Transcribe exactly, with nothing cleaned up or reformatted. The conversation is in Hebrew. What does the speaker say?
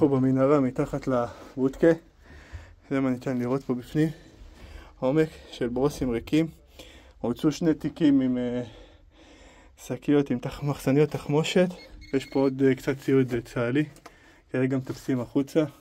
אנחנו במנהרה מתחת לבודקה. זה מה ניתן לראות פה בפנים. עומק של ברוסים ריקים. הוצאו שני תיקים עם שקיות, עם מחסניות תחמושת. יש פה עוד קצת ציוד צה"לי. כרגע גם טפסים החוצה.